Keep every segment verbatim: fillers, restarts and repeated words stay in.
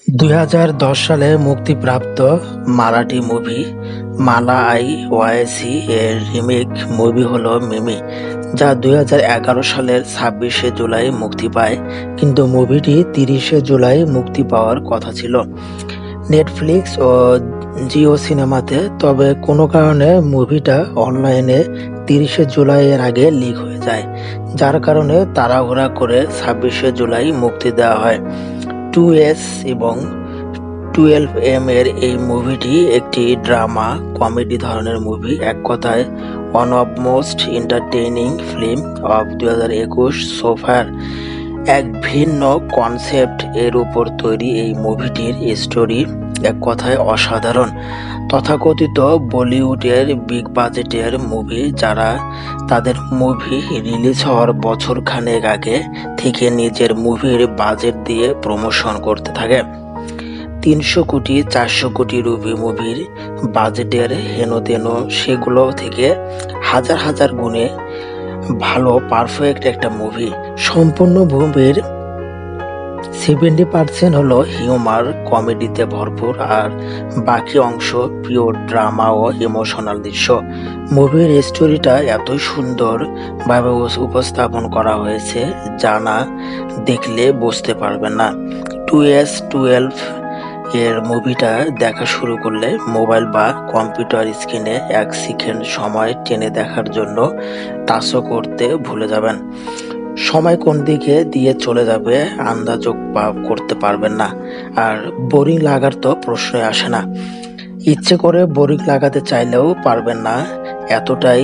দুই হাজার দশ সালে মুক্তিপ্রাপ্ত মারাঠি মুভি মালা আই ওয়াইসি এর রিমেক মুভি হলো মিমি, যা দুই হাজার এগারো সালের ছাব্বিশে জুলাই মুক্তি পায়। কিন্তু মুভিটি তিরিশে জুলাই মুক্তি পাওয়ার কথা ছিল নেটফ্লিক্স ও জিও সিনেমাতে। তবে কোনো কারণে মুভিটা অনলাইনে তিরিশে জুলাই এর আগে লিক হয়ে যায়, যার কারণে তাড়াহুড়া করে ছাব্বিশে জুলাই মুক্তি দেওয়া হয়। টু এস এবং টুয়েলভ এম এর এই মুভিটি একটি ড্রামা কমেডি ধরনের মুভি। এক কথায় one of most entertaining film of দুই হাজার একুশ সোফার। এক ভিন্ন কনসেপ্ট এর উপর তৈরি এই মুভিটির স্টোরি এক কথায় অসাধারণ। তথাকথিত বলিউডের বিগ বাজেটের মুভি যারা তাদের মুভি রিলিজ হওয়ার বছর খানেক আগে থেকে নিজের মুভির বাজেট দিয়ে প্রমোশন করতে থাকে। তিনশো কোটি চারশো কোটি রুপি মুভির বাজেটের হেনতেন সেগুলো থেকে হাজার হাজার গুণে ভালো পারফেক্ট একটা মুভি। সম্পূর্ণ মুভির সেভেন্টি পার্সেন্ট হলো হিউমার কমেডিতে ভরপুর, আর বাকি অংশ পিওর ড্রামা ও ইমোশনাল দৃশ্য। মুভির স্টোরিটা এতই সুন্দর ভাবে উপস্থাপন করা হয়েছে যা না দেখলে বুঝতে পারবেন না। টু এস টুয়েলভ এর মুভিটা দেখা শুরু করলে মোবাইল বা কম্পিউটার স্ক্রিনে এক সেকেন্ড সময় টেনে দেখার জন্য টাচও করতে ভুলে যাবেন। সময় কোন দিকে দিয়ে চলে যাবে আন্দাজও করতে পারবেন না, আর বোরিং লাগার তো প্রশ্নই আসে না। ইচ্ছে করে বোরিং লাগাতে চাইলেও পারবেন না, এতটাই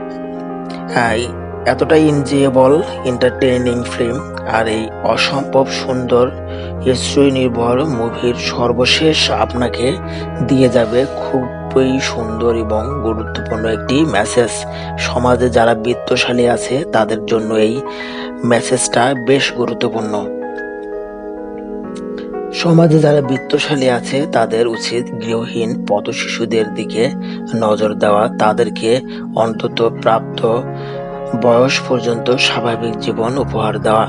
এতটাই এনজয়েবল এন্টারটেইনিং ফিল্ম। আর এই অসম্ভব সুন্দর স্টোরি নির্ভর মুভির সর্বশেষ আপনাকে দিয়ে যাবে খুবই সুন্দর এবং গুরুত্বপূর্ণ একটি মেসেজ। সমাজে যারা বিত্তশালী আছে তাদের জন্য এই মেসেজটা বেশ গুরুত্বপূর্ণ। সমাজে যারা বিত্তশালী আছে তাদের উচিত গৃহহীন পথ শিশুদের দিকে নজর দেওয়া, তাদেরকে অন্তত প্রাপ্ত বয়স পর্যন্ত স্বাভাবিক জীবন উপহার দেওয়া।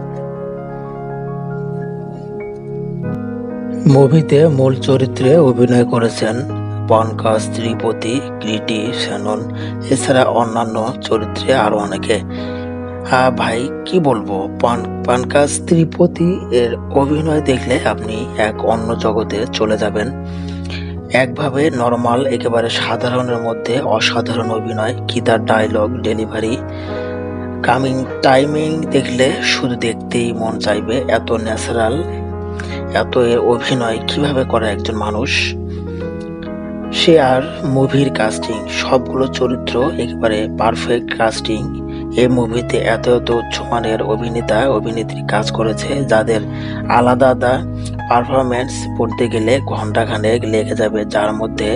মুভিতে মূল চরিত্রে অভিনয় করেছেন পঙ্কজ ত্রিপাঠী, কৃতি শ্যানন, এছাড়া অন্যান্য চরিত্রে আরো অনেকে। হ্যাঁ ভাই কি বলবো, পঙ্কজ ত্রিপাঠী এর অভিনয় দেখলে আপনি এক অন্য জগতে চলে যাবেন। একভাবে নর্মাল একেবারে সাধারণের মধ্যে অসাধারণ অভিনয়। কি তার ডায়লগ ডেলিভারি, কামিং টাইমিং দেখলে শুধু দেখতেই মন চাইবে। এত ন্যাচারাল, এত এর অভিনয় কিভাবে করে একজন মানুষ সে। আর মুভির কাস্টিং, সবগুলো চরিত্র একেবারে পারফেক্ট কাস্টিং। এই মুভিতে এত এত উচ্চমানের অভিনেতা অভিনেত্রী কাজ করেছে যাদের আলাদা আলাদা পারফরমেন্স পড়তে গেলে ঘন্টাখানেক লেগে যাবে, যার মধ্যে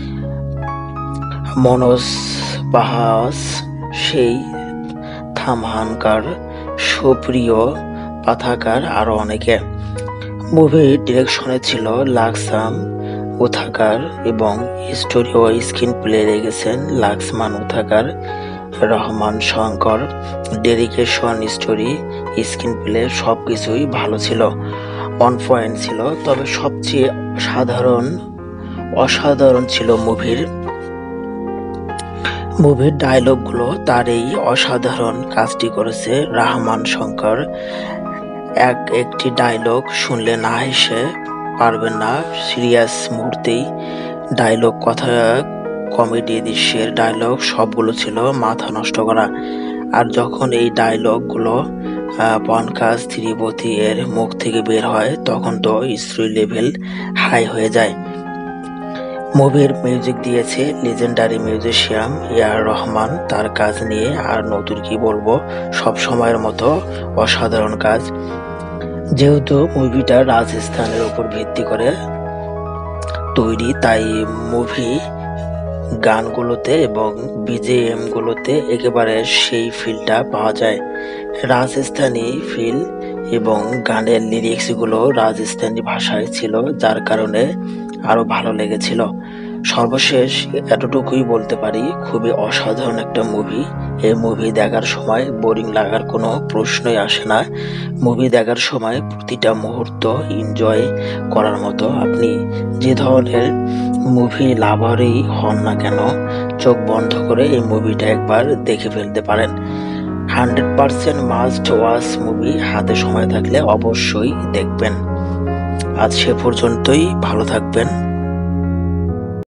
মনোজ বাহাস, সেই থামহানকার, সুপ্রিয় পাথাকার, আরো অনেকে। মুভির ডিরেকশনে ছিল লাক্সাম উথাকার এবং স্টোরি ও স্ক্রিন প্লে রেখেছেন Laxman Utekar, Rahman Shankar. Dedication, story, screenplay সবকিছুই ভালো ছিল, অন পয়েন্ট ছিল। তবে সবচেয়ে সাধারণ অসাধারণ ছিল মুভির মুভির ডায়লগগুলো। তার এই অসাধারণ কাজটি করেছে রহমান শঙ্কর। এক একটি ডায়লগ শুনলে না হেসে পারবেন না। সিরিয়াস মুহূর্তেই ডায়লগ, কথা, কমেডি, দৃশ্যের ডায়লগ সবগুলো ছিল মাথা নষ্ট করা। আর যখন এই ডায়লগগুলো পঙ্কজ ত্রিপাঠী এর মুখ থেকে বের হয় তখন তো স্টোরি লেভেল হাই হয়ে যায়। মুভির মিউজিক দিয়েছে legendary musician A R Rahman. তার কাজ নিয়ে আর নতুন কি বলবো, সব সময়ের মতো অসাধারণ কাজ। যেহেতু মুভিটা রাজস্থানের উপর ভিত্তি করে তৈরি, তাই মুভি গানগুলোতে এবং বিজিএম গুলোতে একেবারে সেই ফিলটা পাওয়া যায়, রাজস্থানী ফিল, এবং গানের লিরিক্স গুলো রাজস্থানী ভাষায় ছিল, যার কারণে আরো ভালো লেগেছিল। সর্বশেষ এতটুকুই বলতে পারি, খুবই অসাধারণ একটা মুভি। এই মুভি দেখার সময় বোরিং লাগার কোনো প্রশ্নই আসে না। মুভি দেখার সময় প্রতিটা মুহূর্ত এনজয় করার মতো। আপনি যে ধরনের মুভি লাভারই হন না কেন, চোখ বন্ধ করে এই মুভিটা একবার দেখে ফেলতে পারেন। Hundred percent must watch movie, হাতে সময় থাকলে অবশ্যই দেখবেন। আজ সে পর্যন্তই, ভালো থাকবেন।